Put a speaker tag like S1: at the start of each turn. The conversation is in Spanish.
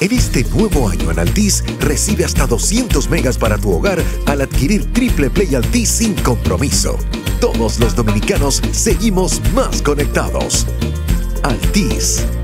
S1: En este nuevo año en Altis, recibe hasta 200 megas para tu hogar al adquirir Triple Play Altis sin compromiso. Todos los dominicanos seguimos más conectados. Altis.